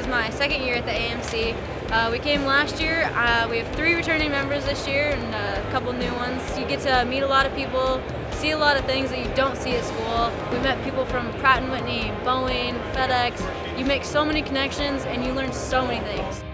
my second year at the AMC. We came last year. We have 3 returning members this year and a couple new ones. You get to meet a lot of people, see a lot of things that you don't see at school. We met people from Pratt & Whitney, Boeing, FedEx. You make so many connections and you learn so many things.